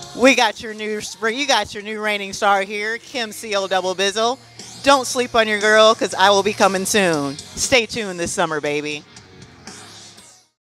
We got your new, you got your new reigning star here, Kim CO Double Bizzle. Don't sleep on your girl, because I will be coming soon. Stay tuned this summer, baby.